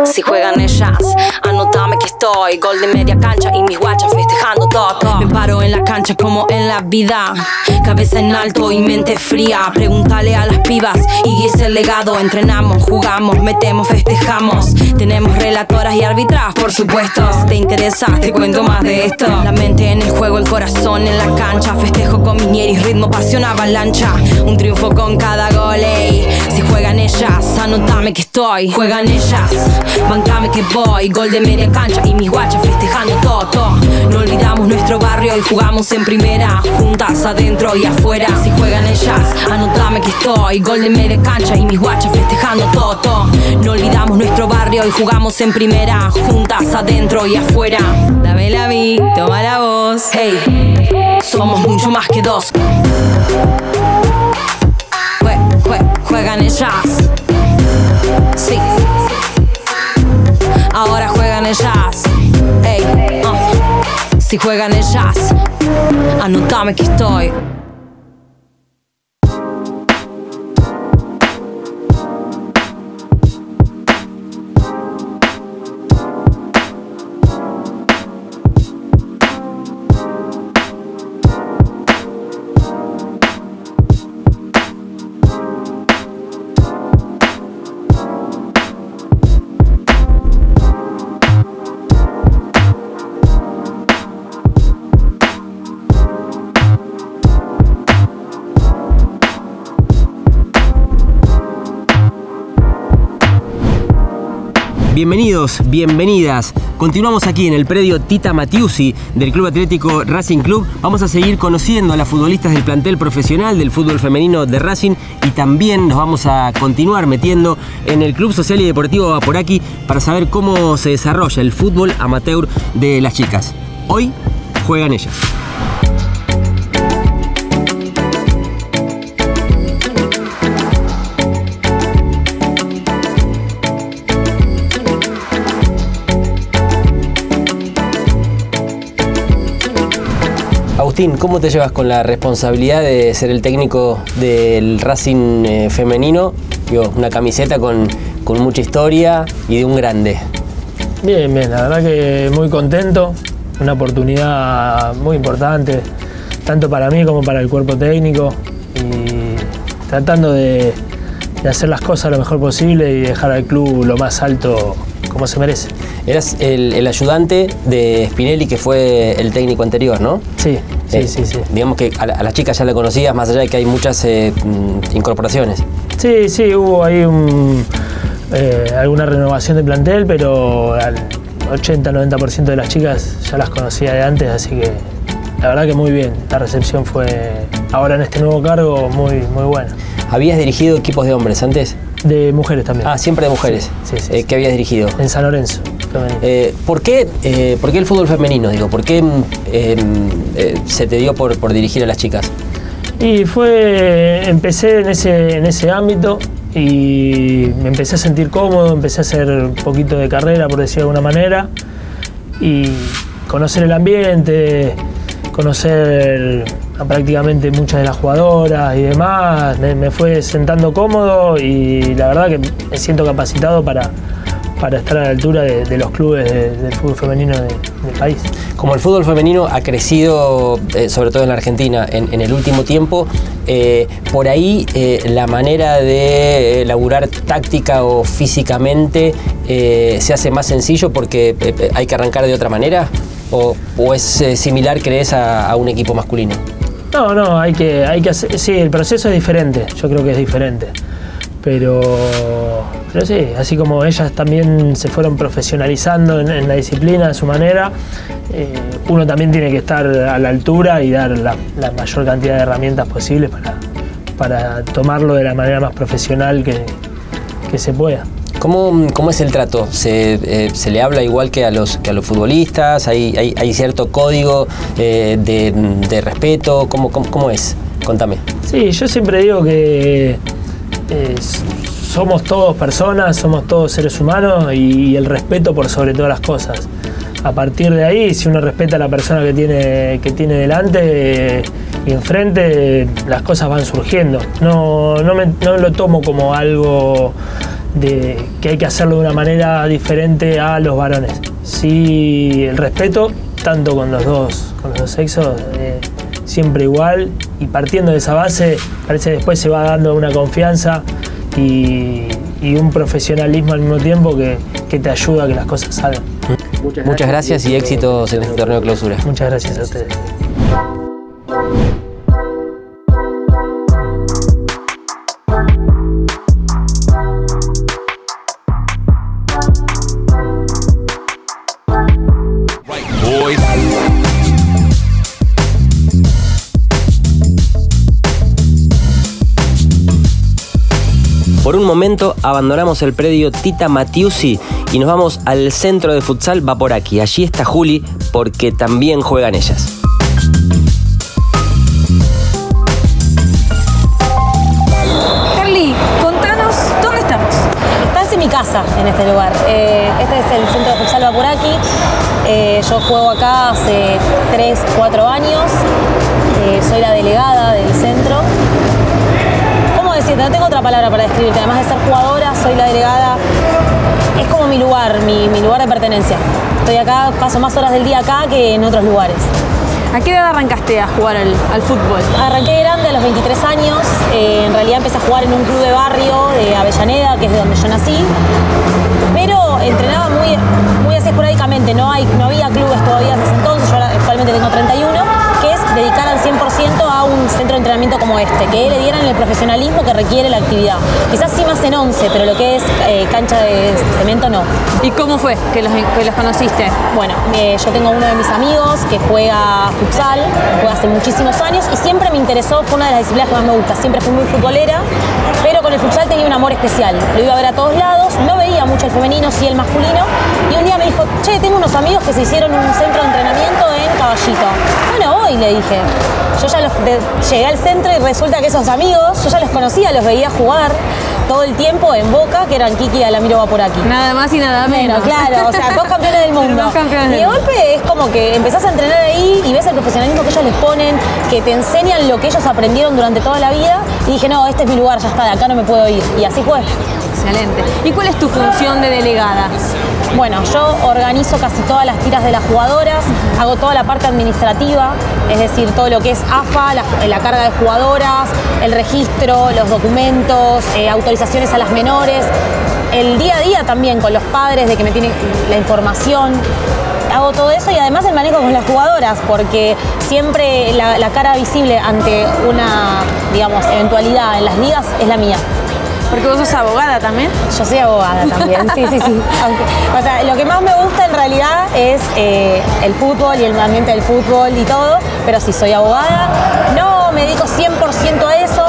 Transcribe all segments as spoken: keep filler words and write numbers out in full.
Si juegan ellas, anótame que estoy. Gol de media cancha y mis guachas festejando todo. Me paro en la cancha como en la vida, cabeza en alto y mente fría. Pregúntale a las pibas y es el legado. Entrenamos, jugamos, metemos, festejamos. Tenemos relatoras y arbitras, por supuesto. Si te interesa, te cuento más de esto. La mente en el juego, el corazón en la cancha. Festejo con Minieris, ritmo, pasión, avalancha. Un triunfo con cada gol, ey. Si juegan ellas, anótame que estoy. Juegan ellas, bancame que voy. Gol de media cancha y mis guachas festejando todo, todo. No olvidamos nuestro barrio y jugamos en primera, juntas adentro y afuera. Si juegan ellas, anótame que estoy. Gol de media cancha y mis guachas festejando todo, todo. No olvidamos nuestro barrio y jugamos en primera, juntas adentro y afuera. Dame la vi, toma la voz. Hey, somos mucho más que dos. Jue, jue, juegan ellas. Sí. Ahora juegan ellas. Ey, uh. Si juegan ellas, anótame que estoy. Bienvenidos, bienvenidas. Continuamos aquí en el predio Tita Matiusi del Club Atlético Racing Club. Vamos a seguir conociendo a las futbolistas del plantel profesional del fútbol femenino de Racing y también nos vamos a continuar metiendo en el Club Social y Deportivo Vaporaki para saber cómo se desarrolla el fútbol amateur de las chicas. Hoy juegan ellas. Agustín, ¿cómo te llevas con la responsabilidad de ser el técnico del Racing eh, femenino? Digo, una camiseta con, con mucha historia y de un grande. Bien, bien, la verdad que muy contento. Una oportunidad muy importante, tanto para mí como para el cuerpo técnico. Y tratando de, de hacer las cosas lo mejor posible y dejar al club lo más alto como se merece. Eras el, el ayudante de Spinelli, que fue el técnico anterior, ¿no? Sí, sí, eh, sí, sí. Digamos que a la, a la chica ya la conocías, más allá de que hay muchas eh, incorporaciones. Sí, sí, hubo ahí un, eh, alguna renovación de plantel, pero al ochenta noventa por ciento de las chicas ya las conocía de antes, así que la verdad que muy bien. La recepción fue, ahora en este nuevo cargo, muy, muy buena. ¿Habías dirigido equipos de hombres antes? De mujeres también. Ah, siempre de mujeres. Sí, sí, sí, eh, sí. ¿Qué habías dirigido? En San Lorenzo. Eh, ¿por, qué, eh, ¿Por qué el fútbol femenino? Digo, ¿por qué eh, eh, se te dio por, por dirigir a las chicas? Y fue, empecé en ese, en ese ámbito y me empecé a sentir cómodo, empecé a hacer un poquito de carrera, por decirlo de alguna manera, y conocer el ambiente, conocer a prácticamente muchas de las jugadoras y demás, me, me fue sentando cómodo y la verdad que me siento capacitado para, para estar a la altura de, de los clubes de, del fútbol femenino de, del país. Como el fútbol femenino ha crecido, eh, sobre todo en la Argentina, en, en el último tiempo, eh, por ahí eh, la manera de laburar táctica o físicamente eh, se hace más sencillo porque eh, hay que arrancar de otra manera, o, o es eh, similar, crees, a, a un equipo masculino. No, no, hay que, hay que hacer, sí, el proceso es diferente, yo creo que es diferente. Pero, pero sí, así como ellas también se fueron profesionalizando en, en la disciplina a su manera, eh, uno también tiene que estar a la altura y dar la, la mayor cantidad de herramientas posibles para, para tomarlo de la manera más profesional que, que se pueda. ¿Cómo, cómo es el trato? ¿Se, eh, ¿Se le habla igual que a los, que a los futbolistas? ¿Hay, hay, hay cierto código eh, de, de respeto? ¿Cómo, cómo, ¿Cómo es? Contame. Sí, yo siempre digo que eh, somos todos personas, somos todos seres humanos y, y el respeto por sobre todas las cosas. A partir de ahí, si uno respeta a la persona que tiene, que tiene delante eh, y enfrente, las cosas van surgiendo. No, no, me, no lo tomo como algo de que hay que hacerlo de una manera diferente a los varones. Sí, el respeto, tanto con los dos, con los dos sexos, eh, siempre igual, y partiendo de esa base, parece que después se va dando una confianza y, y un profesionalismo al mismo tiempo que, que te ayuda a que las cosas salgan. Muchas, Muchas gracias y éxitos en este torneo de clausura. Muchas gracias a ustedes. Por un momento abandonamos el predio Tita Matiusi y nos vamos al centro de futsal Vaporaki. Allí está Juli porque también juegan ellas. Carly, contanos, ¿dónde estamos? Estás en mi casa, en este lugar. Eh, este es el centro de futsal Vaporaki. Eh, yo juego acá hace tres, cuatro años. Eh, soy la delegada del centro. No tengo otra palabra para describirte, además de ser jugadora, soy la delegada, es como mi lugar, mi, mi lugar de pertenencia. Estoy acá, paso más horas del día acá que en otros lugares. ¿A qué edad arrancaste a jugar al, al fútbol? Arranqué grande a los veintitrés años, eh, en realidad empecé a jugar en un club de barrio de Avellaneda, que es de donde yo nací, pero entrenaba muy, muy así esporádicamente, no, hay, no había clubes todavía desde entonces, yo ahora actualmente tengo treinta y uno, que es dedicar al cien por ciento a un centro de entrenamiento como este, que le dieran el profesionalismo que requiere la actividad. Quizás sí más en once, pero lo que es eh, cancha de cemento no. ¿Y cómo fue que los, que los conociste? Bueno, eh, yo tengo uno de mis amigos que juega futsal, juega hace muchísimos años y siempre me interesó, fue una de las disciplinas que más me gusta, siempre fui muy futbolera, pero con el futsal tenía un amor especial. Lo iba a ver a todos lados, no veía mucho el femenino, sí el masculino, y un día me dijo, che, tengo unos amigos que se hicieron un centro de entrenamiento en Caballito. Bueno, voy, le dije. Yo ya los, de, llegué al centro y resulta que esos amigos, yo ya los conocía, los veía jugar todo el tiempo en Boca, que eran Kiki y Alamiro Vaporaki. Nada más y nada menos. Bueno, claro, o sea, dos campeones del mundo. Dos campeones y de del golpe es como que empezás a entrenar ahí y ves el profesionalismo que ellos les ponen, que te enseñan lo que ellos aprendieron durante toda la vida. Y dije, no, este es mi lugar, ya está, de acá no me puedo ir. Y así fue. Excelente. ¿Y cuál es tu función de delegada? Bueno, yo organizo casi todas las tiras de las jugadoras, hago toda la parte administrativa, es decir, todo lo que es A F A, la, la carga de jugadoras, el registro, los documentos, eh, autorizaciones a las menores, el día a día también con los padres de que me tienen la información. Hago todo eso y además el manejo con las jugadoras, porque siempre la, la cara visible ante una, digamos, eventualidad en las ligas es la mía. Porque vos sos abogada también. Yo soy abogada también, sí, sí, sí. Aunque, o sea, lo que más me gusta en realidad es eh, el fútbol y el ambiente del fútbol y todo, pero sí, soy abogada. No me dedico cien por ciento a eso,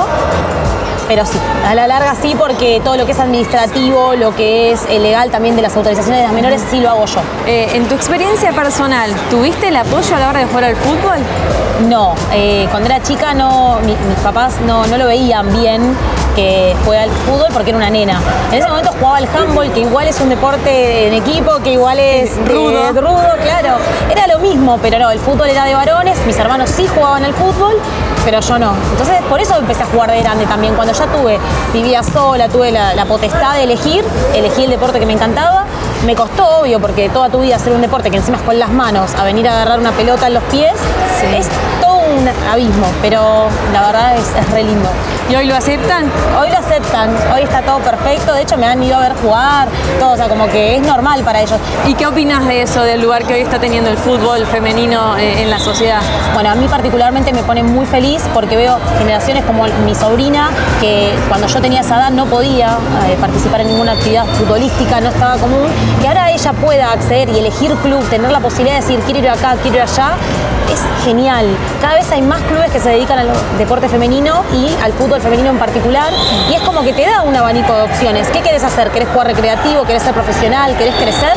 pero sí, a la larga sí, porque todo lo que es administrativo, lo que es eh, legal también de las autorizaciones de las menores, sí lo hago yo. Eh, en tu experiencia personal, ¿tuviste el apoyo a la hora de jugar al fútbol? No, eh, cuando era chica no, mi, mis papás no, no lo veían bien que juega al fútbol porque era una nena. En ese momento jugaba al handball, que igual es un deporte en equipo, que igual es de, rudo. De rudo, claro. Era lo mismo, pero no, el fútbol era de varones, mis hermanos sí jugaban al fútbol, pero yo no. Entonces por eso empecé a jugar de grande también. Cuando ya tuve, vivía sola, tuve la, la potestad de elegir, elegí el deporte que me encantaba. Me costó, obvio, porque toda tu vida hacer un deporte que encima es con las manos, a venir a agarrar una pelota en los pies, sí. Es todo un abismo, pero la verdad es, es re lindo. ¿Y hoy lo aceptan? Hoy lo aceptan, hoy está todo perfecto, de hecho me han ido a ver jugar, todo, o sea, como que es normal para ellos. ¿Y qué opinas de eso, del lugar que hoy está teniendo el fútbol femenino en la sociedad? Bueno, a mí particularmente me pone muy feliz porque veo generaciones como mi sobrina, que cuando yo tenía esa edad no podía eh, participar en ninguna actividad futbolística, no estaba común, que ahora ella pueda acceder y elegir club, tener la posibilidad de decir quiero ir acá, quiero ir allá, es genial. Cada vez hay más clubes que se dedican al deporte femenino y al fútbol femenino en particular, y es como que te da un abanico de opciones. ¿Qué querés hacer? ¿Querés jugar recreativo? ¿Querés ser profesional? ¿Querés crecer?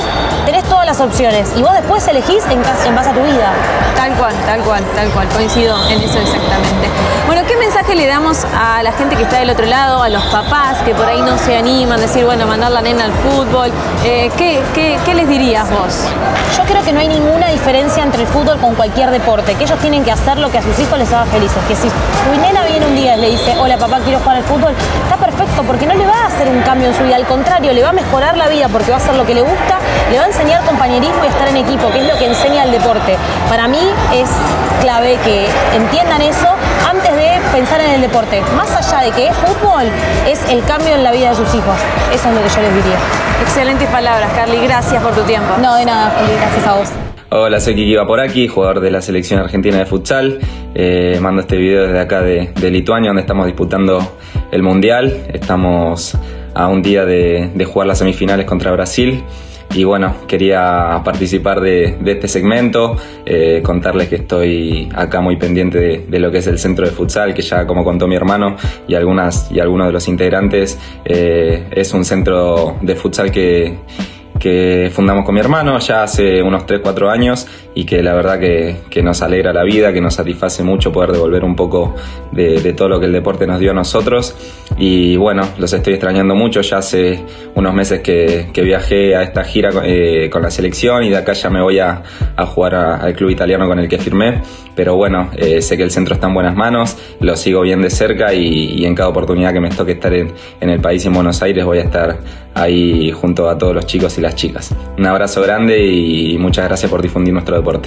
tenés todas las opciones y vos después elegís en, en base a tu vida. Tal cual, tal cual, tal cual, coincido en eso exactamente. Bueno, ¿qué mensaje le damos a la gente que está del otro lado, a los papás que por ahí no se animan, decir, bueno, mandar la nena al fútbol? Eh, ¿qué, qué, ¿Qué les dirías vos? Yo creo que no hay ninguna diferencia entre el fútbol con cualquier deporte, que ellos tienen que hacer lo que a sus hijos les haga felices, que si tu nena viene un día y le dice, hola papá, quiero jugar al fútbol, está perfecto, porque no le va a hacer un cambio en su vida, al contrario, le va a mejorar la vida porque va a hacer lo que le gusta, le va a enseñar compañerismo y estar en equipo, que es lo que enseña el deporte. Para mí es clave que entiendan eso antes de pensar en el deporte. Más allá de que es fútbol, es el cambio en la vida de sus hijos. Eso es lo que yo les diría. Excelentes palabras, Carly. Gracias por tu tiempo. No, de nada, Juli. Gracias a vos. Hola, soy Kiki Vaporaki, jugador de la selección argentina de futsal. Eh, mando este video desde acá de, de Lituania, donde estamos disputando el Mundial. Estamos a un día de, de jugar las semifinales contra Brasil. Y bueno, quería participar de, de este segmento, eh, contarles que estoy acá muy pendiente de, de lo que es el centro de futsal, que ya como contó mi hermano y, algunas, y algunos de los integrantes, eh, es un centro de futsal que... que fundamos con mi hermano ya hace unos tres cuatro años y que la verdad que, que nos alegra la vida, que nos satisface mucho poder devolver un poco de, de todo lo que el deporte nos dio a nosotros. Y bueno, los estoy extrañando mucho, ya hace unos meses que, que viajé a esta gira eh, con la selección y de acá ya me voy a, a jugar a, al club italiano con el que firmé. Pero bueno, eh, sé que el centro está en buenas manos, lo sigo bien de cerca y, y en cada oportunidad que me toque estar en, en el país, en Buenos Aires, voy a estar ahí junto a todos los chicos y las chicas. Un abrazo grande y muchas gracias por difundir nuestro deporte.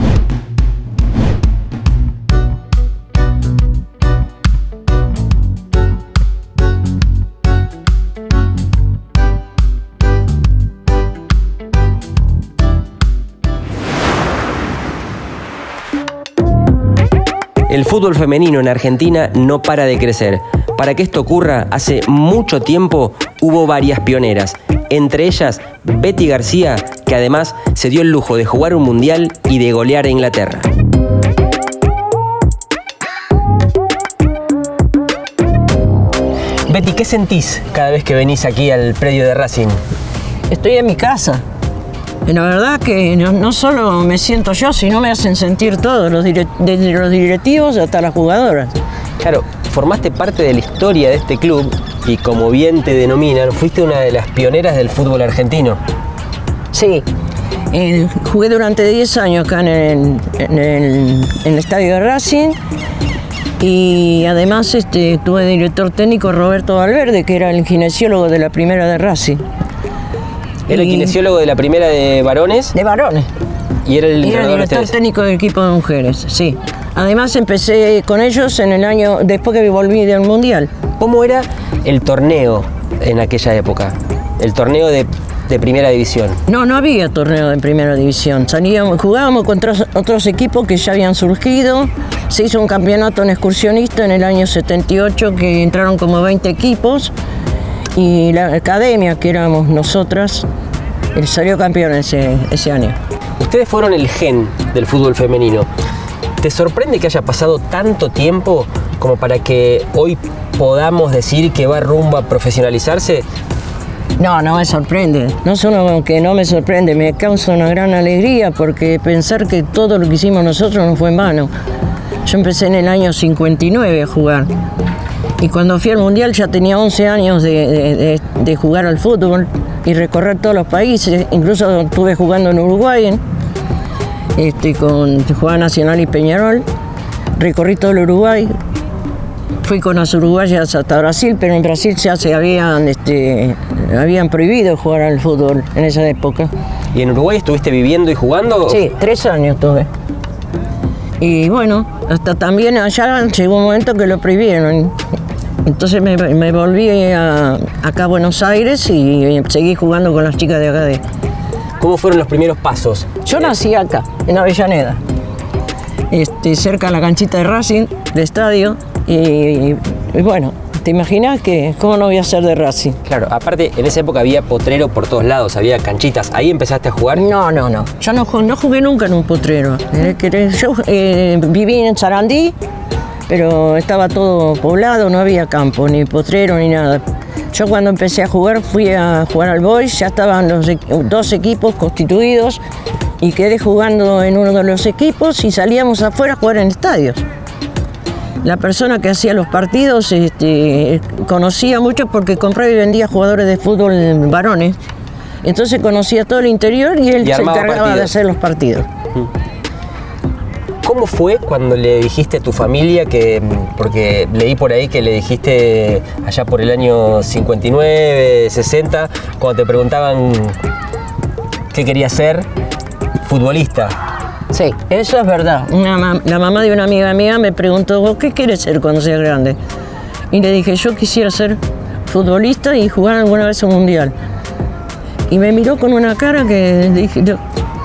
El fútbol femenino en Argentina no para de crecer. Para que esto ocurra, hace mucho tiempo hubo varias pioneras, entre ellas Betty García, que además se dio el lujo de jugar un mundial y de golear a Inglaterra. Betty, ¿qué sentís cada vez que venís aquí al predio de Racing? Estoy en mi casa. La verdad que no, no solo me siento yo, sino me hacen sentir todos, los dire- desde los directivos hasta las jugadoras. Claro, formaste parte de la historia de este club y, como bien te denominan, fuiste una de las pioneras del fútbol argentino. Sí, eh, jugué durante diez años acá en el, en el, en el estadio de Racing y además este, tuve director técnico Roberto Valverde, que era el kinesiólogo de la primera de Racing. Era el Y- kinesiólogo de la primera de varones De varones. y era el Era el entrenador de director ustedes. técnico del equipo de mujeres, sí. Además empecé con ellos en el año, después que volví del Mundial. ¿Cómo era el torneo en aquella época? El torneo de, de primera división. No, no había torneo de primera división. Salíamos, jugábamos contra otros equipos que ya habían surgido. Se hizo un campeonato en excursionista en el año setenta y ocho que entraron como veinte equipos. Y la academia, que éramos nosotras, eh, salió campeón ese, ese año. Ustedes fueron el gen del fútbol femenino. ¿Te sorprende que haya pasado tanto tiempo como para que hoy podamos decir que va rumbo a profesionalizarse? No, no me sorprende. No solo que no me sorprende, me causa una gran alegría porque pensar que todo lo que hicimos nosotros no fue en vano. Yo empecé en el año cincuenta y nueve a jugar. Y cuando fui al Mundial ya tenía once años de, de, de, de jugar al fútbol y recorrer todos los países. Incluso estuve jugando en Uruguay, este, con jugaba Nacional y Peñarol. Recorrí todo el Uruguay. Fui con las uruguayas hasta Brasil, pero en Brasil ya se habían, este, habían prohibido jugar al fútbol en esa época. ¿Y en Uruguay estuviste viviendo y jugando? Sí, tres años tuve. Y bueno, hasta también allá llegó un momento que lo prohibieron. Entonces me, me volví a, acá a Buenos Aires y seguí jugando con las chicas de acá. De... ¿Cómo fueron los primeros pasos? Yo nací acá, en Avellaneda, este, cerca de la canchita de Racing, de estadio. Y, y, y bueno, ¿te imaginas que cómo no voy a ser de Racing? Claro, aparte en esa época había potrero por todos lados, había canchitas. ¿Ahí empezaste a jugar? No, no, no. Yo no, no jugué nunca en un potrero. Yo eh, viví en Sarandí, pero estaba todo poblado, no había campo, ni potrero, ni nada. Yo cuando empecé a jugar fui a jugar al Boys, ya estaban los dos equipos constituidos y quedé jugando en uno de los equipos y salíamos afuera a jugar en estadios. La persona que hacía los partidos este, conocía mucho porque compraba y vendía jugadores de fútbol varones. Entonces conocía todo el interior y él y se encargaba partidos. de hacer los partidos. ¿Cómo fue cuando le dijiste a tu familia que, porque leí por ahí que le dijiste allá por el año cincuenta y nueve, sesenta, cuando te preguntaban qué querías ser, futbolista? Sí, eso es verdad. Una ma- la mamá de una amiga mía me preguntó, ¿vos qué quieres ser cuando seas grande? Y le dije, yo quisiera ser futbolista y jugar alguna vez un mundial. Y me miró con una cara que dije, no,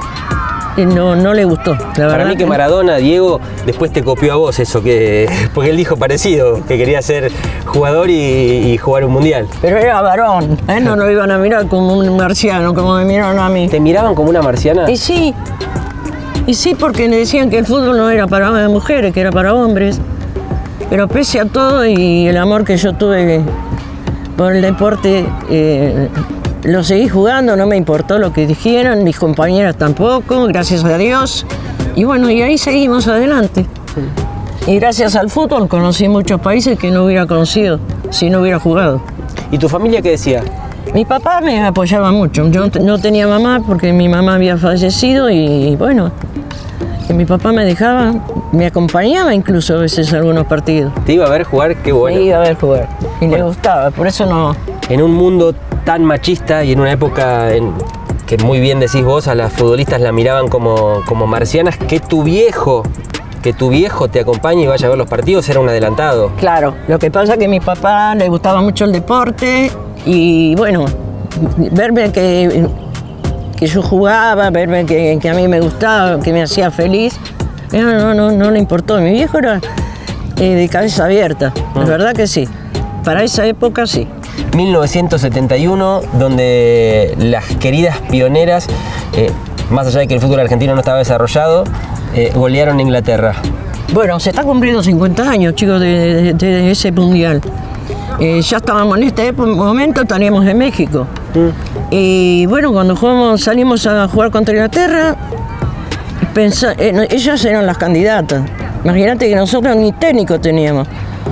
no, no le gustó. La Para verdad mí que Maradona, Diego, después te copió a vos eso, que porque él dijo parecido, que quería ser jugador y, y jugar un mundial. Pero era varón, ¿eh? No lo iban a mirar como un marciano, como me miraron a mí. ¿Te miraban como una marciana? Y sí, y sí, porque me decían que el fútbol no era para mujeres, que era para hombres. Pero pese a todo y el amor que yo tuve por el deporte, eh, lo seguí jugando, no me importó lo que dijeran, mis compañeras tampoco, gracias a Dios. Y bueno, y ahí seguimos adelante. Y gracias al fútbol conocí muchos países que no hubiera conocido si no hubiera jugado. ¿Y tu familia qué decía? Mi papá me apoyaba mucho. Yo no tenía mamá porque mi mamá había fallecido y bueno, que mi papá me dejaba, me acompañaba incluso a veces a algunos partidos. ¿Te iba a ver jugar? Qué bueno. Me iba a ver jugar y le gustaba, por eso no... En un mundo tan machista y en una época en que muy bien decís vos, a las futbolistas la miraban como, como marcianas, que tu viejo, que tu viejo te acompañe y vaya a ver los partidos era un adelantado. Claro, lo que pasa es que a mi papá le gustaba mucho el deporte y bueno, verme que, que yo jugaba, verme que, que a mí me gustaba, que me hacía feliz, no, no, no, no le importó. Mi viejo era eh, de cabeza abierta, la verdad que sí, para esa época sí. mil novecientos setenta y uno, donde las queridas pioneras, eh, más allá de que el fútbol argentino no estaba desarrollado, eh, golearon a Inglaterra. Bueno, se está cumpliendo cincuenta años, chicos, de, de, de ese mundial. Eh, ya estábamos en este momento, estaríamos en México. Mm. Y bueno, cuando jugamos, salimos a jugar contra Inglaterra, pensá, eh, ellas eran las candidatas. Imagínate que nosotros ni técnico teníamos.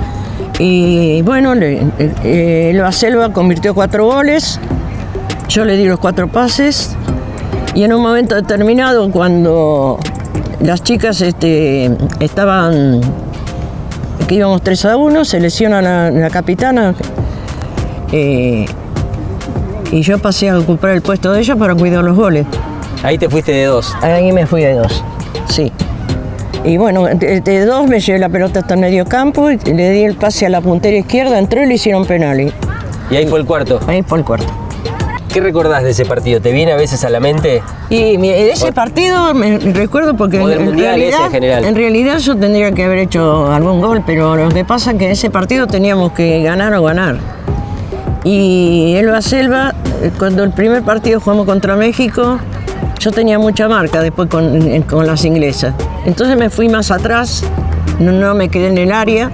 Y bueno, le, eh, Elba Selva convirtió cuatro goles, yo le di los cuatro pases y en un momento determinado cuando las chicas este, estaban, que íbamos tres a uno, se lesiona la, la capitana eh, y yo pasé a ocupar el puesto de ella para cuidar los goles. Ahí te fuiste de dos. Ahí me fui de dos, sí. Y bueno, de, de dos me llevé la pelota hasta el medio campo y le di el pase a la puntera izquierda, entró y le hicieron penal. Y, y ahí fue el cuarto. Ahí fue el cuarto. ¿Qué recordás de ese partido? ¿Te viene a veces a la mente? Y de ese partido me recuerdo porque o del en, mundial realidad, ese en general. en realidad yo tendría que haber hecho algún gol, pero lo que pasa es que en ese partido teníamos que ganar o ganar. Y Elba Selva, cuando el primer partido jugamos contra México, yo tenía mucha marca después con, con las inglesas. Entonces me fui más atrás, no, no me quedé en el área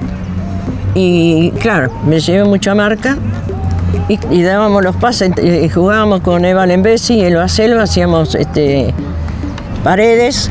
y claro, me llevé mucha marca y, y dábamos los pases, y jugábamos con Eva Lembesi y Elba Selva, hacíamos este, paredes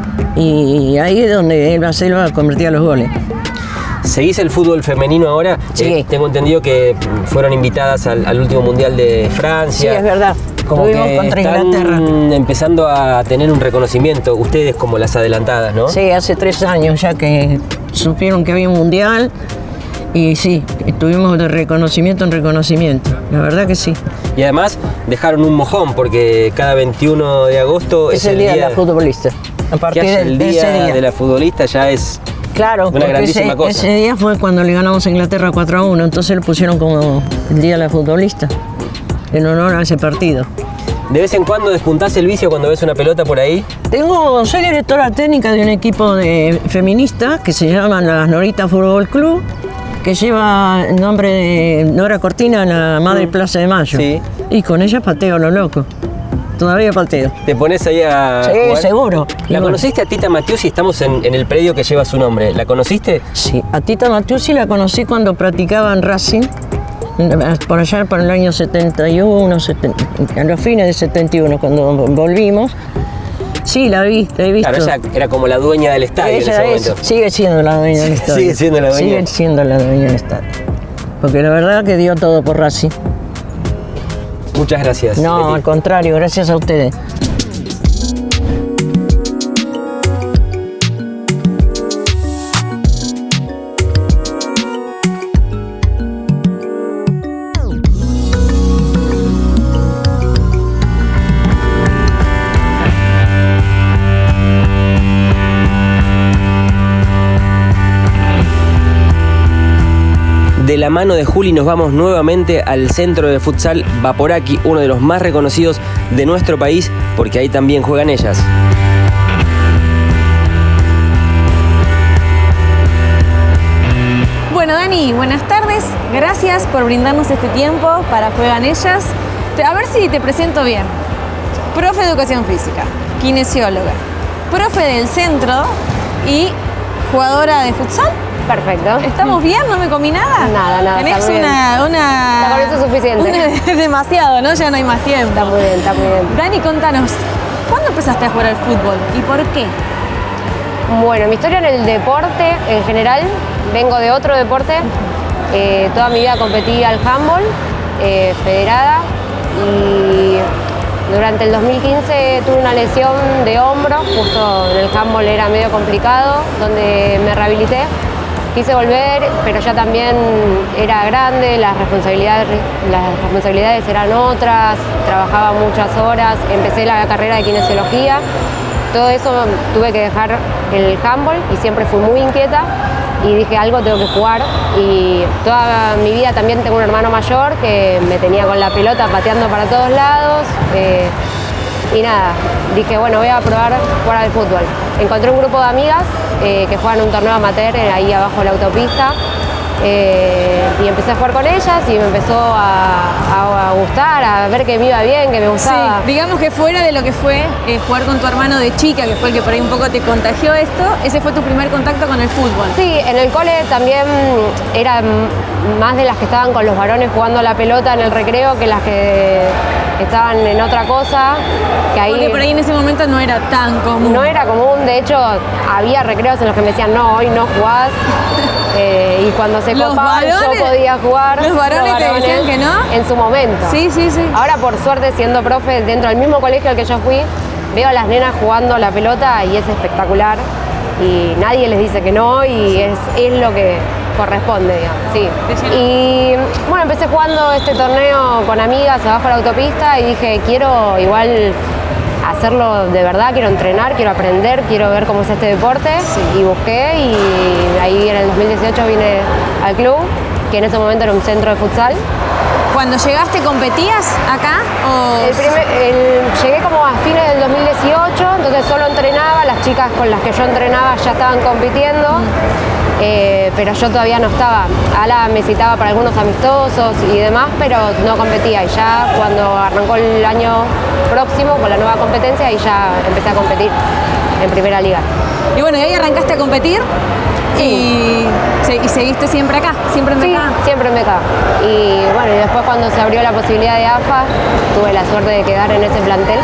y ahí es donde Elba Selva convertía los goles. ¿Seguís el fútbol femenino ahora? Sí. Eh, tengo entendido que fueron invitadas al, al último mundial de Francia. Sí, es verdad. Como Tuvimos que contra están Inglaterra. empezando a tener un reconocimiento, ustedes como las adelantadas, ¿no? Sí, hace tres años ya que supieron que había un mundial y sí, estuvimos de reconocimiento en reconocimiento, la verdad que sí. Y además dejaron un mojón porque cada veintiuno de agosto es, es el el día, día de la futbolista. A partir que haya de, el de día, ese día de la futbolista ya es claro, una grandísima ese, cosa. ese día fue cuando le ganamos a Inglaterra cuatro a uno, entonces lo pusieron como el día de la futbolista, en honor a ese partido. ¿De vez en cuando despuntás el vicio cuando ves una pelota por ahí? Tengo, soy directora técnica de un equipo de feministas que se llama las Noritas Fútbol Club, que lleva el nombre de Nora Cortina, la madre Mm. Plaza de Mayo. Sí. Y con ella pateo lo loco. Todavía pateo. ¿Te pones ahí a Sí, jugar? seguro. ¿La Seguro. conociste a Tita Matiusi? Estamos en, en el predio que lleva su nombre. ¿La conociste? Sí, a Tita Matiusi la conocí cuando practicaba en Racing por allá por el año setenta y uno, setenta, a los fines de setenta y uno, cuando volvimos. Sí, la vi, la he visto. Claro, ella era como la dueña del estadio ella en ese momento. Es, sigue siendo la dueña del estadio. Sigue siendo la dueña. Sigue siendo la dueña del estadio. Porque la verdad que dio todo por Racing. Muchas gracias. No, Betty. al contrario, gracias a ustedes. De la mano de Juli nos vamos nuevamente al centro de futsal Vaporaki, uno de los más reconocidos de nuestro país, porque ahí también juegan ellas. Bueno, Dani, buenas tardes. Gracias por brindarnos este tiempo para Juegan Ellas. A ver si te presento bien. Profe de Educación Física, kinesióloga, profe del centro y jugadora de futsal. Perfecto. ¿Estamos bien? ¿No me comí nada? Nada, nada. Tenés está muy una, bien. una... Está con eso suficiente. una- demasiado, ¿no? Ya no hay más tiempo. Está muy bien, está muy bien. Dani, contanos, ¿cuándo empezaste a jugar al fútbol y por qué? Bueno, mi historia en el deporte en general, vengo de otro deporte. Eh, toda mi vida competí al handball, eh, federada, y durante el dos mil quince tuve una lesión de hombro, justo en el handball era medio complicado, donde me rehabilité. Quise volver, pero ya también era grande, las responsabilidades, las responsabilidades eran otras, trabajaba muchas horas, empecé la carrera de kinesiología. Todo eso tuve que dejar el handball y siempre fui muy inquieta y dije algo tengo que jugar, y toda mi vida también tengo un hermano mayor que me tenía con la pelota pateando para todos lados, eh, y nada, dije bueno, voy a probar jugar al fútbol. Encontré un grupo de amigas eh, que juegan un torneo amateur eh, ahí abajo de la autopista. Eh, y empecé a jugar con ellas y me empezó a, a- a gustar, a ver que me iba bien, que me gustaba. Sí, digamos que fuera de lo que fue eh, jugar con tu hermano de chica, que fue el que por ahí un poco te contagió esto, ese fue tu primer contacto con el fútbol. Sí, en el cole también eran más de las que estaban con los varones jugando a la pelota en el recreo que las que estaban en otra cosa. Que ahí Porque por ahí en ese momento no era tan común. no era común, de hecho había recreos en los que me decían no, hoy no jugás. Eh, y cuando se Los copaban varones- yo podía jugar. los varones te decían que no. En su momento. Sí, sí, sí. Ahora por suerte siendo profe dentro del mismo colegio al que yo fui, veo a las nenas jugando a la pelota y es espectacular. Y nadie les dice que no y es, es lo que corresponde, digamos. Sí. Y bueno, empecé jugando este torneo con amigas abajo de la autopista y dije, quiero igual hacerlo de verdad, quiero entrenar, quiero aprender, quiero ver cómo es este deporte. Y busqué y ahí en el dos mil dieciocho vine al club, que en ese momento era un centro de futsal. Cuando llegaste, ¿competías acá? O... El primer- el- llegué como a fines del dos mil dieciocho, entonces solo entrenaba, las chicas con las que yo entrenaba ya estaban compitiendo, eh, pero yo todavía no estaba. Ala me citaba para algunos amistosos y demás, pero no competía. Y ya cuando arrancó el año próximo con la nueva competencia, y ya empecé a competir en primera liga. Y bueno, y ahí arrancaste a competir y, se- y seguiste siempre acá, siempre en Sí, Becá. siempre en Beca. Y bueno, y después cuando se abrió la posibilidad de A F A, tuve la suerte de quedar en ese plantel.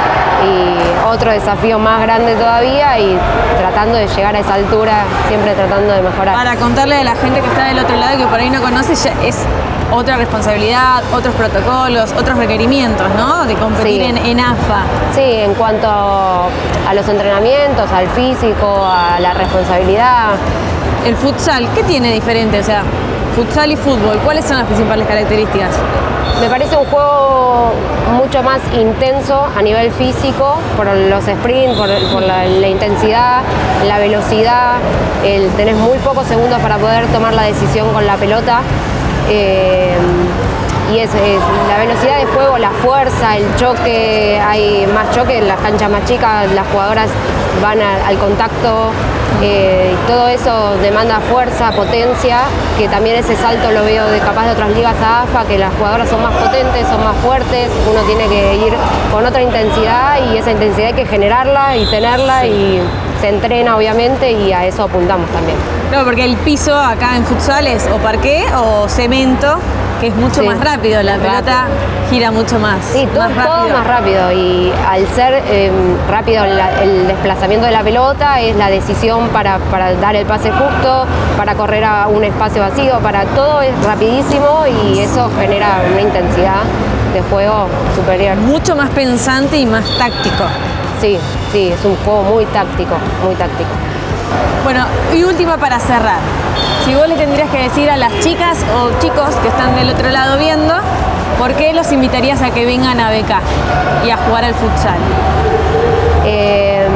Y otro desafío más grande todavía y tratando de llegar a esa altura, siempre tratando de mejorar. Para contarle a la gente que está del otro lado y que por ahí no conoce, ya es otra responsabilidad, otros protocolos, otros requerimientos, ¿no? De competir Sí. en, en A F A. Sí, en cuanto a los entrenamientos, al físico, a la responsabilidad. El futsal, ¿qué tiene diferente? O sea, futsal y fútbol, ¿cuáles son las principales características? Me parece un juego mucho más intenso a nivel físico, por los sprints, por, por la, la intensidad, la velocidad, el, tenés muy pocos segundos para poder tomar la decisión con la pelota. Eh, y es, es la velocidad de juego, la fuerza, el choque, hay más choque en las canchas más chicas, las jugadoras van a- al contacto, eh, y todo eso demanda fuerza, potencia, que también ese salto lo veo de capaz de otras ligas a A F A, que las jugadoras son más potentes, son más fuertes, uno tiene que ir con otra intensidad y esa intensidad hay que generarla y tenerla, y se entrena obviamente y a eso apuntamos también. No, porque el piso acá en futsal es o parqué o cemento que es mucho Sí, más rápido, la rápido. pelota gira mucho más. Sí, todo más más, todo más rápido y al ser eh, rápido la- el desplazamiento de la pelota es la decisión para, para dar el pase justo, para correr a un espacio vacío, para todo es rapidísimo y eso genera una intensidad de juego superior. Mucho más pensante y más táctico. Sí, sí, es un juego muy táctico, muy táctico. Bueno, y última para cerrar. Si vos le tendrías que decir a las chicas o chicos que están del otro lado viendo, ¿por qué los invitarías a que vengan a B K y a jugar al futsal? Eh,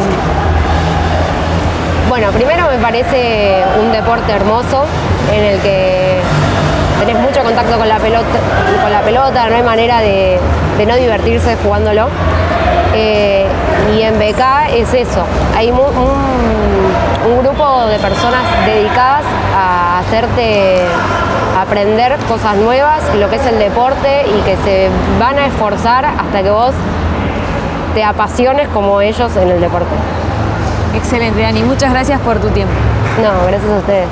bueno, primero me parece un deporte hermoso en el que tenés mucho contacto con la pelota, con la pelota no hay manera de, de no divertirse jugándolo. Eh, y en B K es eso, hay mu- un, un grupo de personas dedicadas a hacerte aprender cosas nuevas, lo que es el deporte y que se van a esforzar hasta que vos te apasiones como ellos en el deporte. Excelente, Dani. Muchas gracias por tu tiempo. No, gracias a ustedes.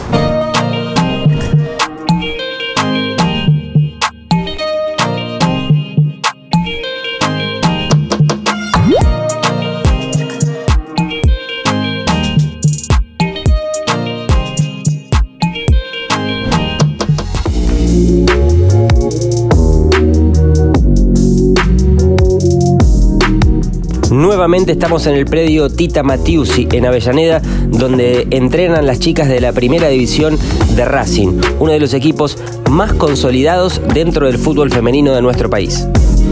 Nuevamente estamos en el predio Tita Matiusi en Avellaneda, donde entrenan las chicas de la primera división de Racing, uno de los equipos más consolidados dentro del fútbol femenino de nuestro país.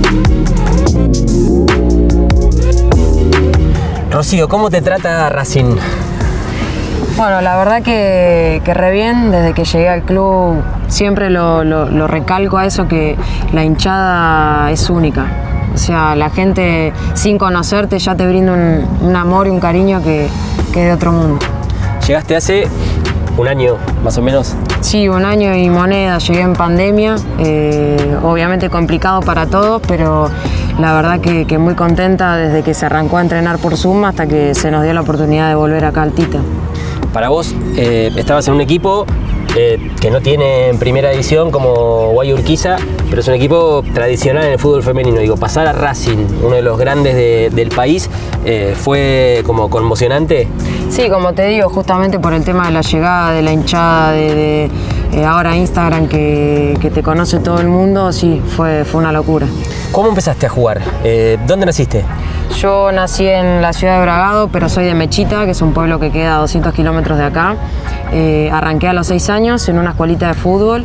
Rocío, ¿cómo te trata Racing? Bueno, la verdad que, que re bien, desde que llegué al club siempre lo, lo, lo recalco a eso, que la hinchada es única. O sea, la gente sin conocerte ya te brinda un, un amor y un cariño que, que es de otro mundo. Llegaste hace un año, más o menos. Sí, un año y moneda, llegué en pandemia, eh, obviamente complicado para todos, pero la verdad que, que muy contenta desde que se arrancó a entrenar por Zoom hasta que se nos dio la oportunidad de volver acá al Tita. Para vos, eh, estabas en un equipo eh, que no tiene en primera división como Guay Urquiza, pero es un equipo tradicional en el fútbol femenino. Digo, pasar a Racing, uno de los grandes de, del país, eh, fue como conmocionante. Sí, como te digo, justamente por el tema de la llegada, de la hinchada, de, de eh, ahora Instagram que, que te conoce todo el mundo, sí, fue, fue una locura. ¿Cómo empezaste a jugar? Eh, ¿Dónde naciste? Yo nací en la ciudad de Bragado, pero soy de Mechita, que es un pueblo que queda a doscientos kilómetros de acá. Eh, arranqué a los seis años en una escuelita de fútbol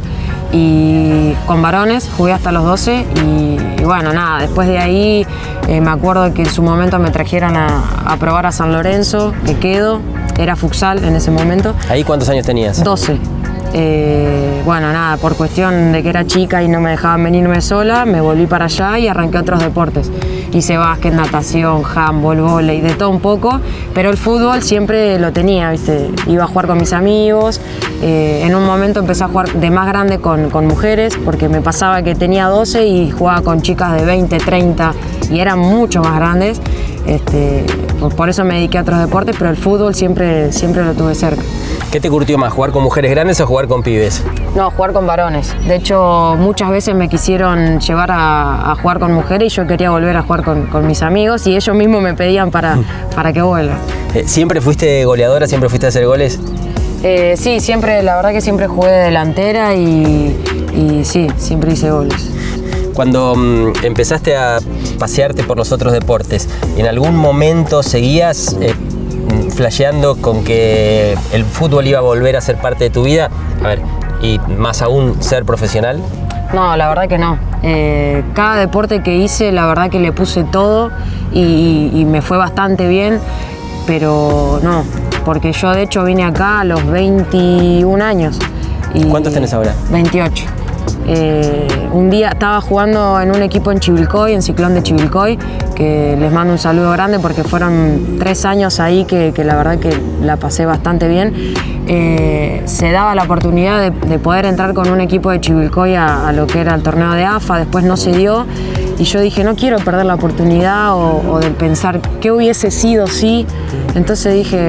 y con varones, jugué hasta los doce y, y bueno, nada, después de ahí eh, me acuerdo que en su momento me trajeron a, a probar a San Lorenzo, que quedo, era futsal en ese momento. ¿Ahí cuántos años tenías? doce. Eh, bueno, nada, por cuestión de que era chica y no me dejaban venirme sola, me volví para allá y arranqué otros deportes. Hice básquet, natación, handball, vóley, de todo un poco, pero el fútbol siempre lo tenía, ¿viste? Iba a jugar con mis amigos, eh, en un momento empecé a jugar de más grande con, con mujeres, porque me pasaba que tenía doce y jugaba con chicas de veinte, treinta y eran mucho más grandes. Este, por, por eso me dediqué a otros deportes, pero el fútbol siempre, siempre lo tuve cerca. ¿Qué te curtió más, jugar con mujeres grandes o jugar con pibes? No, jugar con varones. De hecho, muchas veces me quisieron llevar a, a jugar con mujeres y yo quería volver a jugar con, con mis amigos y ellos mismos me pedían para, para que vuelva. Eh, ¿Siempre fuiste goleadora? ¿Siempre fuiste a hacer goles? Eh, sí, siempre, la verdad que siempre jugué de delantera y, y sí, siempre hice goles. Cuando mm, empezaste a pasearte por los otros deportes, ¿en algún momento seguías eh, flasheando con que el fútbol iba a volver a ser parte de tu vida? A ver, y más aún ser profesional. No, la verdad que no. Eh, cada deporte que hice, la verdad que le puse todo y, y me fue bastante bien, pero no, porque yo de hecho vine acá a los veintiún años. Y ¿Cuántos tenés ahora? veintiocho. Eh, un día estaba jugando en un equipo en Chivilcoy, en Ciclón de Chivilcoy, que les mando un saludo grande porque fueron tres años ahí que, que la verdad que la pasé bastante bien. Eh, se daba la oportunidad de, de poder entrar con un equipo de Chivilcoy a, a lo que era el torneo de A F A, después no se dio y yo dije no quiero perder la oportunidad o, o de pensar qué hubiese sido si, entonces dije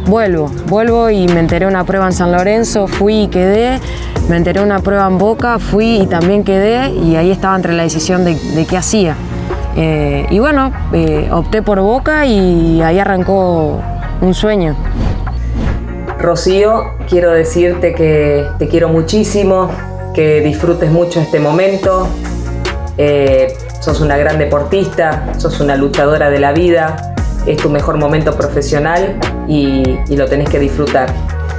vuelvo, vuelvo y me enteré una prueba en San Lorenzo, fui y quedé, me enteré una prueba en Boca, fui y también quedé, y ahí estaba entre la decisión de, de qué hacía. Eh, y bueno, eh, opté por Boca y ahí arrancó un sueño. Rocío, quiero decirte que te quiero muchísimo, que disfrutes mucho este momento. Eh, sos una gran deportista, sos una luchadora de la vida, es tu mejor momento profesional y, y lo tenés que disfrutar.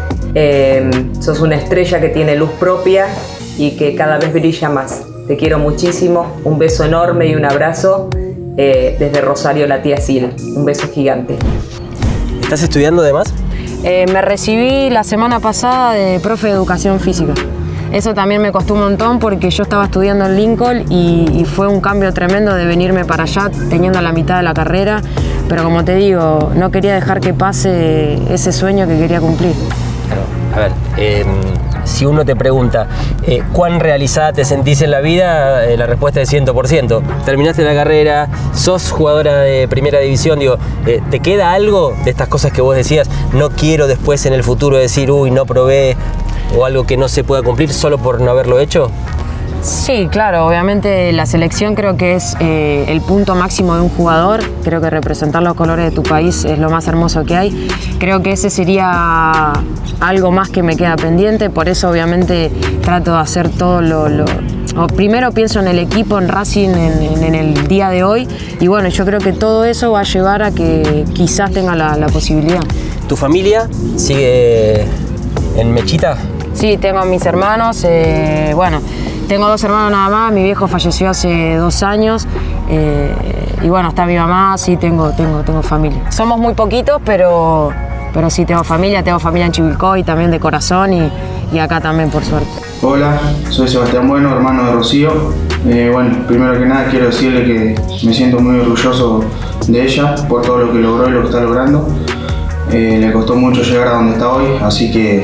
Eh, sos una estrella que tiene luz propia y que cada vez brilla más. Te quiero muchísimo, un beso enorme y un abrazo eh, desde Rosario, la tía Sil. Un beso gigante. ¿Estás estudiando además? Eh, me recibí la semana pasada de profe de educación física. Eso también me costó un montón porque yo estaba estudiando en Lincoln y, y fue un cambio tremendo de venirme para allá teniendo la mitad de la carrera, pero como te digo, no quería dejar que pase ese sueño que quería cumplir. Claro. A ver, eh, si uno te pregunta eh, ¿cuán realizada te sentís en la vida? Eh, la respuesta es cien por ciento. Terminaste la carrera, sos jugadora de primera división, digo, eh, ¿te queda algo de estas cosas que vos decías? No quiero después en el futuro decir, uy, no probé, o algo que no se pueda cumplir solo por no haberlo hecho. Sí, claro, obviamente la selección creo que es eh, el punto máximo de un jugador. Creo que representar los colores de tu país es lo más hermoso que hay. Creo que ese sería algo más que me queda pendiente, por eso obviamente trato de hacer todo lo... lo o primero pienso en el equipo, en Racing, en, en, en el día de hoy, y bueno, yo creo que todo eso va a llevar a que quizás tenga la, la posibilidad. ¿Tu familia sigue en Mechita? Sí, tengo a mis hermanos, eh, bueno, tengo dos hermanos nada más, mi viejo falleció hace dos años, eh, y bueno, está mi mamá, sí, tengo, tengo, tengo familia. Somos muy poquitos, pero, pero sí tengo familia, tengo familia en Chivilcoy también de corazón, y, y acá también, por suerte. Hola, soy Sebastián Bueno, hermano de Rocío. Eh, bueno, primero que nada quiero decirle que me siento muy orgulloso de ella por todo lo que logró y lo que está logrando. Eh, le costó mucho llegar a donde está hoy, así que,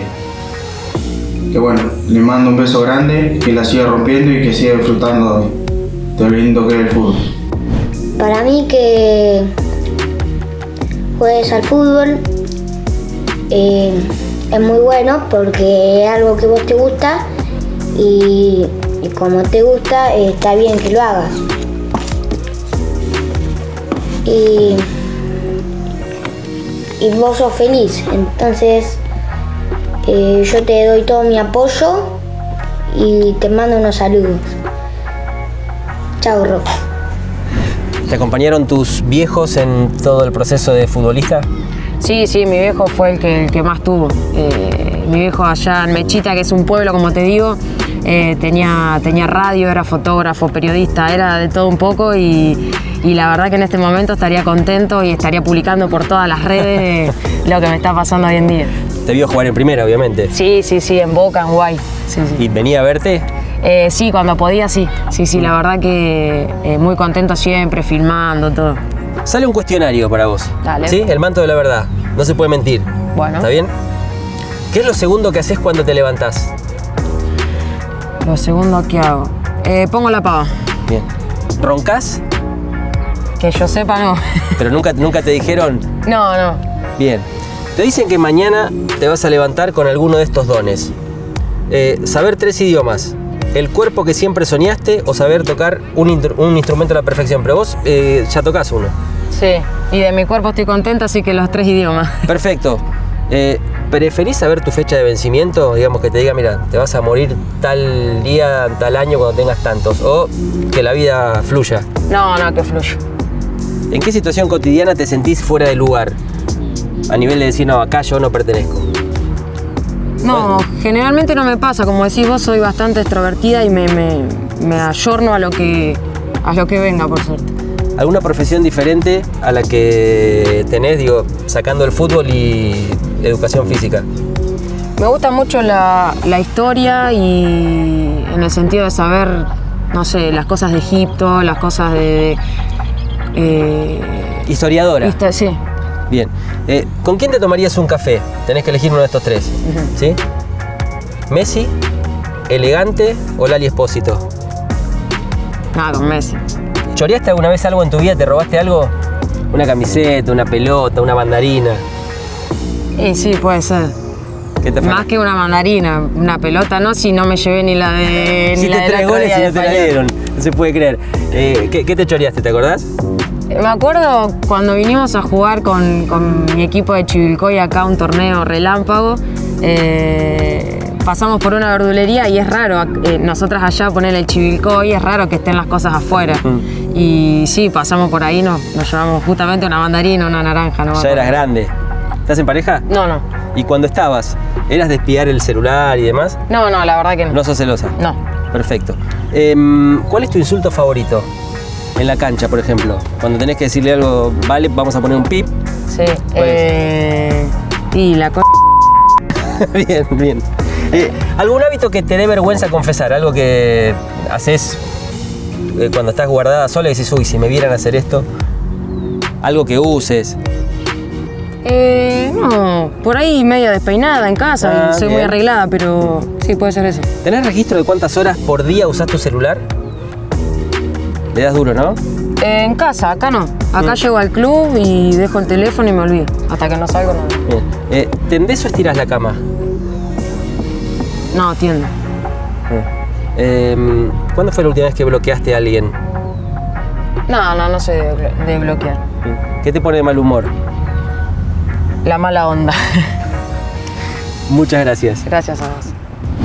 que bueno, le mando un beso grande, que la siga rompiendo y que siga disfrutando de, de lo lindo que es el fútbol. Para mí que juegues al fútbol eh, es muy bueno porque es algo que vos te gusta y, y como te gusta eh, está bien que lo hagas. Y, y vos sos feliz, entonces eh, yo te doy todo mi apoyo y te mando unos saludos. Chao, Roque. ¿Te acompañaron tus viejos en todo el proceso de futbolista? Sí, sí, mi viejo fue el que, el que más tuvo. Eh, mi viejo allá en Mechita, que es un pueblo, como te digo, eh, tenía, tenía radio, era fotógrafo, periodista, era de todo un poco y, y la verdad que en este momento estaría contento y estaría publicando por todas las redes lo que me está pasando hoy en día. Te vio jugar en primera, obviamente. Sí, sí, sí, en Boca, en Guay. Sí, sí. ¿Y venía a verte? Eh, sí, cuando podía, sí. Sí, sí, la verdad que eh, muy contento siempre, filmando, todo. Sale un cuestionario para vos. Dale. ¿Sí? El manto de la verdad. No se puede mentir. Bueno. ¿Está bien? ¿Qué es lo segundo que haces cuando te levantás? Lo segundo que hago. Eh, pongo la pava. Bien. ¿Roncás? Que yo sepa, no. ¿Pero nunca, nunca te dijeron? No, no. Bien. Te dicen que mañana te vas a levantar con alguno de estos dones. Eh, saber tres idiomas. El cuerpo que siempre soñaste o saber tocar un, un instrumento a la perfección. Pero vos eh, ya tocás uno. Sí, y de mi cuerpo estoy contenta, así que los tres idiomas. Perfecto. Eh, ¿Preferís saber tu fecha de vencimiento? Digamos que te diga, mira, te vas a morir tal día, tal año cuando tengas tantos. O que la vida fluya. No, no, que fluya. ¿En qué situación cotidiana te sentís fuera de lugar? A nivel de decir, no, acá yo no pertenezco. No, generalmente no me pasa. Como decís vos, soy bastante extrovertida y me, me, me ayorno a lo que, a lo que venga, por suerte. ¿Alguna profesión diferente a la que tenés, digo, sacando el fútbol y educación física? Me gusta mucho la, la historia y en el sentido de saber, no sé, las cosas de Egipto, las cosas de... Eh, ¿Historiadora? Histo sí. Bien. Eh, ¿Con quién te tomarías un café? Tenés que elegir uno de estos tres. Uh-huh. ¿Sí? ¿Messi, Elegante o Lali Espósito? No, con Messi. ¿Choreaste alguna vez algo en tu vida? ¿Te robaste algo? ¿Una camiseta, una pelota, una mandarina? Y sí, puede ser. ¿Qué te Más que una mandarina, una pelota, ¿no? Si no me llevé ni la de. Si ni la te del tres otro goles día y de no te la Español. dieron. No se puede creer. Eh, ¿qué, ¿Qué te choreaste? ¿Te acordás? Me acuerdo cuando vinimos a jugar con, con mi equipo de Chivilcoy acá un torneo relámpago. Eh, pasamos por una verdulería y es raro, eh, nosotras allá poner el Chivilcoy, es raro que estén las cosas afuera. Mm. Y sí, pasamos por ahí, no, nos llevamos justamente una mandarina, una naranja. No ya eras grande. ¿Estás en pareja? No, no. ¿Y cuando estabas, eras de espiar el celular y demás? No, no, la verdad que no. ¿No sos celosa? No. Perfecto. Eh, ¿Cuál es tu insulto favorito? En la cancha, por ejemplo. Cuando tenés que decirle algo, vale, vamos a poner un pip. Sí. Eh, y la co... Bien, bien. Eh, ¿Algún hábito que te dé vergüenza confesar? Algo que haces eh, cuando estás guardada sola y decís, uy, si me vieran hacer esto. Algo que uses. Eh, no, por ahí medio despeinada en casa, Ah, soy bien. muy arreglada, pero sí, puede ser eso. ¿Tenés registro de cuántas horas por día usás tu celular? Le das duro, ¿no? Eh, en casa, acá no. Acá Mm. llego al club y dejo el teléfono y me olvido. Hasta que no salgo, no. Bien. Eh, ¿Tendés o estirás la cama? No, tiendo. Eh, ¿Cuándo fue la última vez que bloqueaste a alguien? No, no, no soy de, blo- de bloquear. ¿Qué te pone de mal humor? La mala onda. Muchas gracias. Gracias a vos.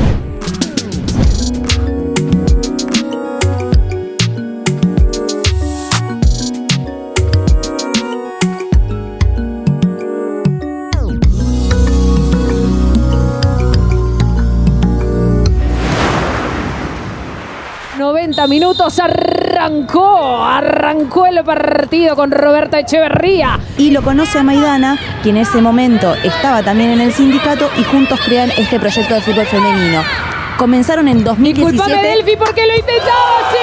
noventa minutos, arrancó, arrancó el partido con Roberta Echeverría. Y lo conoce a Maidana, quien en ese momento estaba también en el sindicato y juntos crean este proyecto de fútbol femenino. Comenzaron en dos mil diecisiete. Disculpame, Delphi, porque lo intentaba hacer.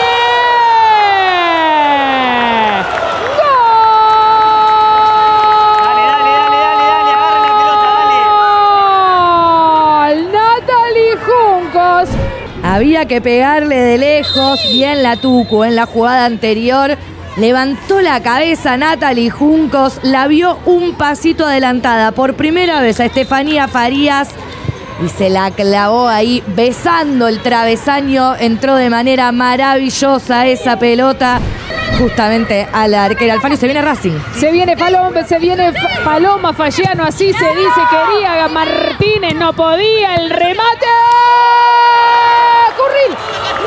Había que pegarle de lejos, bien la Tucu en la jugada anterior. Levantó la cabeza Natalie Juncos, la vio un pasito adelantada por primera vez a Estefanía Farías y se la clavó ahí besando el travesaño. Entró de manera maravillosa esa pelota justamente a la arquera. Alfano, se viene Racing. Se viene Paloma, se viene F- Paloma Falliano, así se dice, quería Martínez, no podía, el remate. Curril,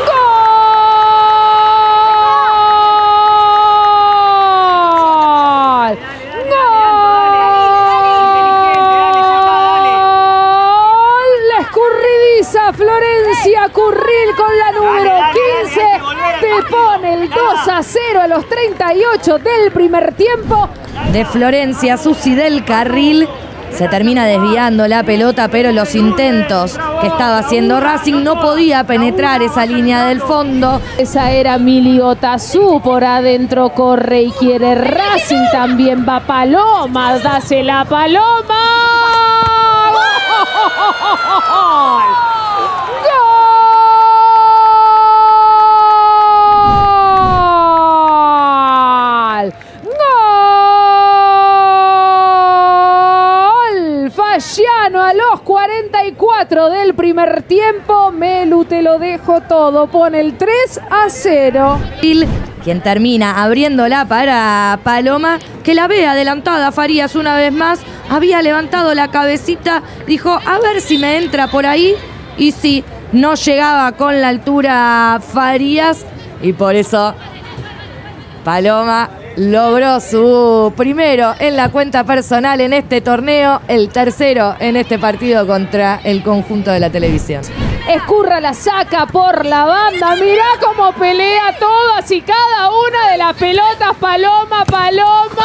gol, gol, la escurridiza Florencia Curril con la número quince, te pone el dos a cero a los treinta y ocho del primer tiempo. De Florencia, Susi del Carril. Se termina desviando la pelota, pero los intentos que estaba haciendo Racing no podía penetrar esa línea del fondo. Esa era Mili Otazú, por adentro corre y quiere Racing, también va Paloma, dásela Paloma. ¡Gol! Falliano a los cuarenta y cuatro del primer tiempo. Melu, te lo dejo todo, pone el tres a cero. Quien termina abriéndola para Paloma, que la ve adelantada Farías una vez más. Había levantado la cabecita, dijo a ver si me entra por ahí. Y sí, no llegaba con la altura Farías y por eso Paloma logró su primero en la cuenta personal en este torneo, el tercero en este partido contra el conjunto de la televisión. Escurra la saca por la banda, mirá cómo pelea todas y cada una de las pelotas. Paloma, Paloma.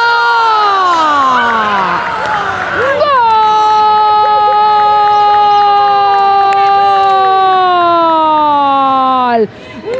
¡Gol!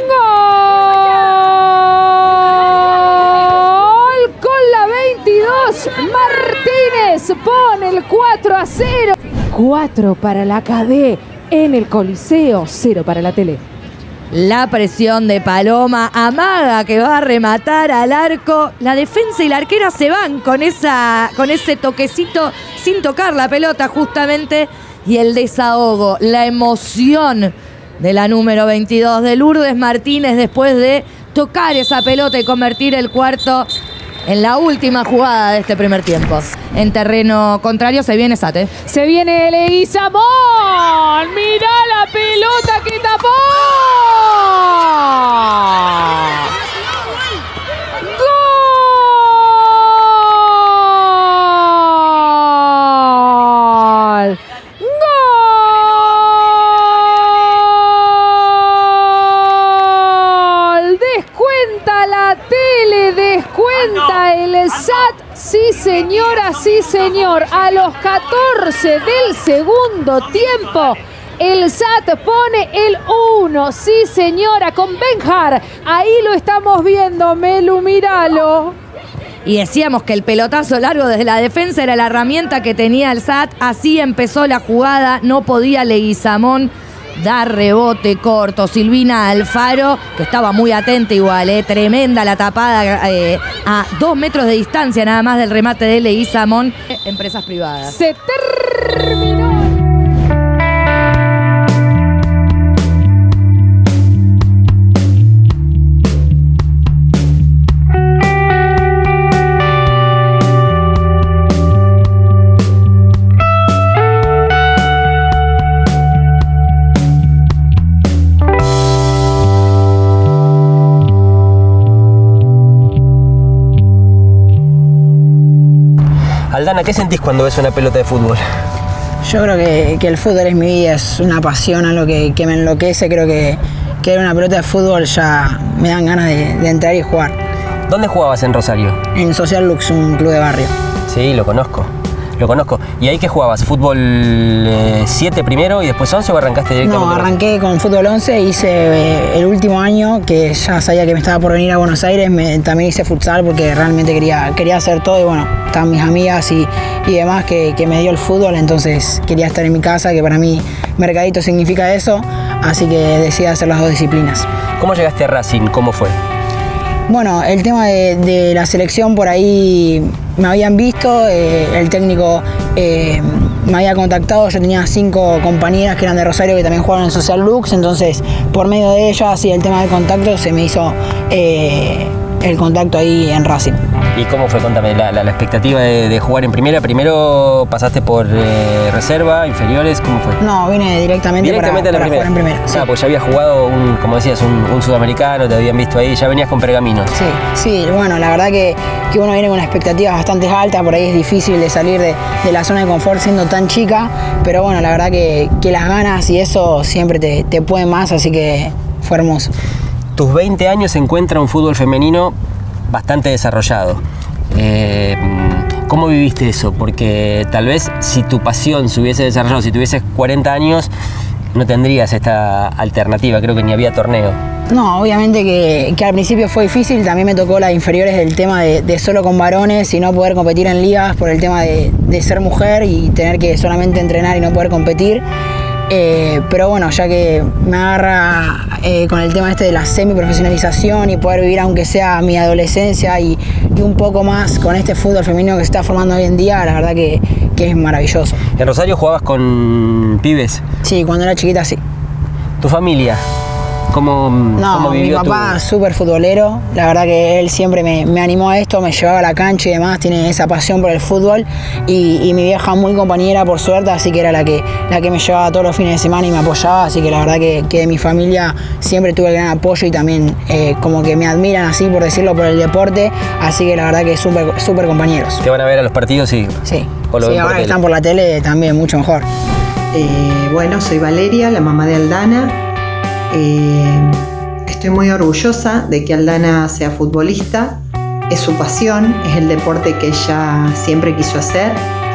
Martínez pone el cuatro a cero. cuatro para la K D en el Coliseo, cero para la tele. La presión de Paloma, amaga que va a rematar al arco. La defensa y la arquera se van con, esa, con ese toquecito sin tocar la pelota justamente. Y el desahogo, la emoción de la número veintidós de Lourdes Martínez después de tocar esa pelota y convertir el cuarto en la última jugada de este primer tiempo. En terreno contrario se viene Sate. Se viene Leguizamón. Mirá la pelota que tapó. ¡Gol! ¡Gol! Descuenta la tele, descuenta el S A T. Sí, señora, sí, señor. A los catorce del segundo tiempo, el S A T pone el uno. Sí, señora, con Benjar. Ahí lo estamos viendo, Melu, míralo. Y decíamos que el pelotazo largo desde la defensa era la herramienta que tenía el S A T. Así empezó la jugada. No podía Leguizamón dar rebote corto. Silvina Alfaro, que estaba muy atenta igual, eh, tremenda la tapada eh, a dos metros de distancia nada más del remate de Leguizamón. Empresas privadas. Se terminó. Aldana, ¿qué sentís cuando ves una pelota de fútbol? Yo creo que, que el fútbol es mi vida, es una pasión, algo que, que me enloquece. Creo que, que una pelota de fútbol ya me dan ganas de, de entrar y jugar. ¿Dónde jugabas en Rosario? En Social Lux, un club de barrio. Sí, lo conozco, lo conozco. ¿Y ahí qué jugabas? ¿Fútbol siete eh, primero y después once o arrancaste directamente? No, arranqué con fútbol once, hice eh, el último año, que ya sabía que me estaba por venir a Buenos Aires, me, también hice futsal porque realmente quería, quería hacer todo y bueno, estaban mis amigas y, y demás que, que me dio el fútbol, entonces quería estar en mi casa, que para mí Mercadito significa eso, así que decidí hacer las dos disciplinas. ¿Cómo llegaste a Racing? ¿Cómo fue? Bueno, el tema de, de la selección por ahí me habían visto, eh, el técnico eh, me había contactado, yo tenía cinco compañeras que eran de Rosario que también jugaban en Social Lux, entonces por medio de ellas y el tema del contacto se me hizo eh, el contacto ahí en Racing. ¿Y cómo fue? Contame, la, la, la expectativa de, de jugar en primera. ¿Primero pasaste por eh, reserva, inferiores? ¿Cómo fue? No, vine directamente, directamente para, a la para primera. jugar en primera. Sí. Ah, pues ya habías jugado, un, como decías, un, un sudamericano, te habían visto ahí, ya venías con pergamino. Sí, sí, bueno, la verdad que, que uno viene con expectativas bastante altas, por ahí es difícil de salir de, de la zona de confort siendo tan chica, pero bueno, la verdad que, que las ganas y eso siempre te, te pueden más, así que fue hermoso. Tus veinte años se encuentra un fútbol femenino bastante desarrollado. Eh, ¿Cómo viviste eso? Porque tal vez si tu pasión se hubiese desarrollado, si tuvieses cuarenta años, no tendrías esta alternativa, creo que ni había torneo. No, obviamente que, que al principio fue difícil, también me tocó las inferiores del tema de, de solo con varones y no poder competir en ligas por el tema de, de ser mujer y tener que solamente entrenar y no poder competir. Eh, pero bueno, ya que me agarra eh, con el tema este de la semiprofesionalización y poder vivir aunque sea mi adolescencia y, y un poco más con este fútbol femenino que se está formando hoy en día, la verdad que, que es maravilloso. ¿En Rosario jugabas con pibes? Sí, cuando era chiquita sí. ¿Tu familia? ¿Cómo, no, cómo vivió mi papá tu... súper futbolero, la verdad que él siempre me, me animó a esto, me llevaba a la cancha y demás, tiene esa pasión por el fútbol y, y mi vieja muy compañera por suerte, así que era la que, la que me llevaba todos los fines de semana y me apoyaba, así que la verdad que, que de mi familia siempre tuve el gran apoyo y también eh, como que me admiran así por decirlo por el deporte, así que la verdad que súper súper compañeros. ¿Te van a ver a los partidos? Sí, sí, o lo sí ven ahora por que tele. Están por la tele también mucho mejor. Eh, bueno, soy Valeria, la mamá de Aldana. Eh, Estoy muy orgullosa de que Aldana sea futbolista, es su pasión, es el deporte que ella siempre quiso hacer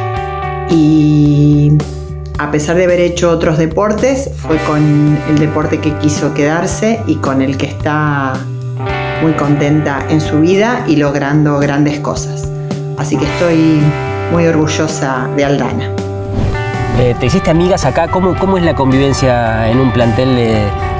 y a pesar de haber hecho otros deportes, fue con el deporte que quiso quedarse y con el que está muy contenta en su vida y logrando grandes cosas. Así que estoy muy orgullosa de Aldana. Eh, ¿Te hiciste amigas acá? ¿Cómo, cómo es la convivencia en un plantel de,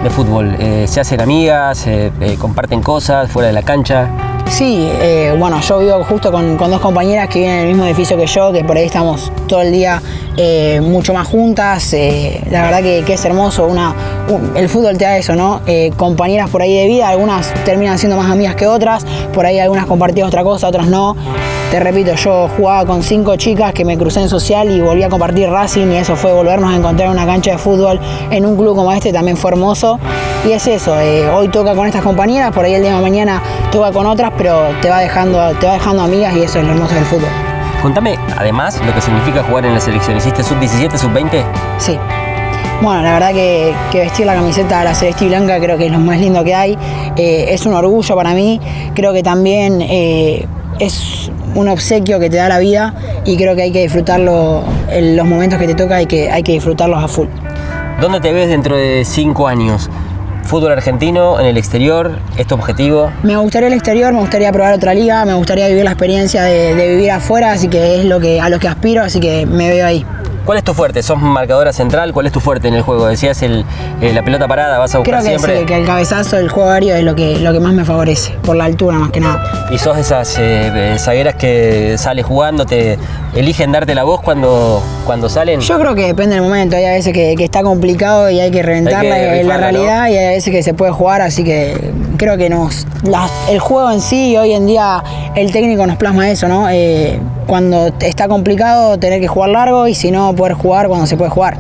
de fútbol? Eh, ¿Se hacen amigas? Eh, eh, ¿Comparten cosas fuera de la cancha? Sí, eh, bueno, yo vivo justo con, con dos compañeras que viven en el mismo edificio que yo, que por ahí estamos todo el día eh, mucho más juntas. Eh, la verdad que, que es hermoso. Una, un, el fútbol te da eso, ¿no? Eh, compañeras por ahí de vida, algunas terminan siendo más amigas que otras, por ahí algunas compartían otra cosa, otras no. Te repito, yo jugaba con cinco chicas que me crucé en social y volví a compartir Racing, y eso fue volvernos a encontrar en una cancha de fútbol en un club como este, también fue hermoso. Y es eso, eh, hoy toca con estas compañeras, por ahí el día de mañana toca con otras, pero te va dejando, te va dejando amigas, y eso es lo hermoso del fútbol. Contame, además, lo que significa jugar en la selección. ¿Hiciste sub diecisiete, sub veinte? Sí. Bueno, la verdad que, que vestir la camiseta de la celeste y blanca creo que es lo más lindo que hay. Eh, es un orgullo para mí. Creo que también eh, es un obsequio que te da la vida, y creo que hay que disfrutarlo, en los momentos que te toca hay que, hay que disfrutarlos a full. ¿Dónde te ves dentro de cinco años? ¿Fútbol argentino, en el exterior? ¿Es tu objetivo? Me gustaría el exterior, me gustaría probar otra liga, me gustaría vivir la experiencia de, de vivir afuera, así que es lo que, a lo que aspiro, así que me veo ahí. ¿Cuál es tu fuerte? ¿Sos marcadora central? ¿Cuál es tu fuerte en el juego? Decías el, eh, la pelota parada, vas a buscar Creo que siempre. Sí, que el cabezazo, el juego aéreo es lo que, lo que más me favorece, por la altura más que nada. ¿Y sos de esas eh, zagueras que sale jugando, te eligen darte la voz cuando, cuando salen? Yo creo que depende del momento. Hay a veces que, que está complicado y hay que reventarla en la realidad, ¿no? Y hay veces que se puede jugar, así que creo que nos, la, el juego en sí, hoy en día el técnico nos plasma eso, ¿no? Eh, cuando está complicado tener que jugar largo, y si no, poder jugar cuando se puede jugar.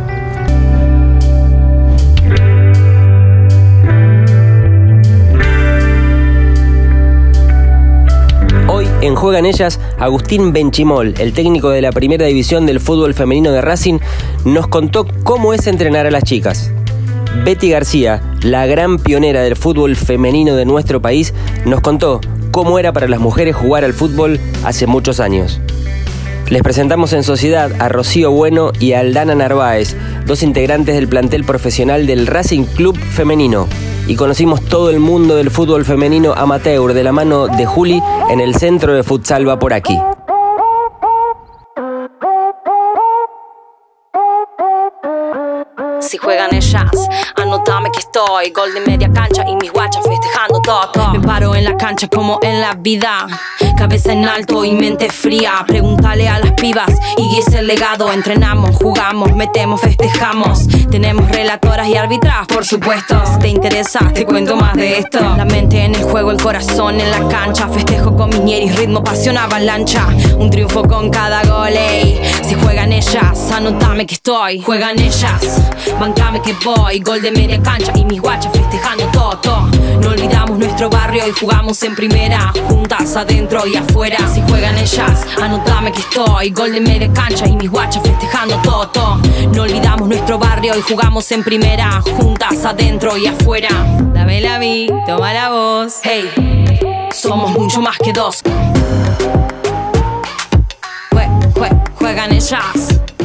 Hoy en Juegan Ellas, Agustín Benchimol, el técnico de la primera división del fútbol femenino de Racing, nos contó cómo es entrenar a las chicas. Betty García, la gran pionera del fútbol femenino de nuestro país, nos contó cómo era para las mujeres jugar al fútbol hace muchos años. Les presentamos en sociedad a Rocío Bueno y a Aldana Narváez, dos integrantes del plantel profesional del Racing Club Femenino. Y conocimos todo el mundo del fútbol femenino amateur de la mano de Juli en el centro de futsal Vaporaki. Si juegan ellas, anótame que estoy. Gol de media cancha y mis guachas festejando todo. Me paro en la cancha como en la vida, cabeza en alto y mente fría. Pregúntale a las pibas y es el legado. Entrenamos, jugamos, metemos, festejamos. Tenemos relatoras y arbitras, por supuesto. Si te interesa, te cuento más de esto. La mente en el juego, el corazón en la cancha. Festejo con mis ñeris, ritmo, pasión, avalancha. Un triunfo con cada gol, ey. Si juegan ellas, anótame que estoy. Juegan ellas, bancame que voy. Gol de media cancha y mis guachas festejando todo, todo. No olvidamos nuestro barrio y jugamos en primera, juntas adentro y afuera. Si juegan ellas, anótame que estoy. Gol de media cancha y mis guachas festejando todo, todo. No olvidamos nuestro barrio y jugamos en primera, juntas adentro y afuera. Dame la vi, toma la voz. Hey, somos mucho más que dos. Jue, jue, juegan ellas.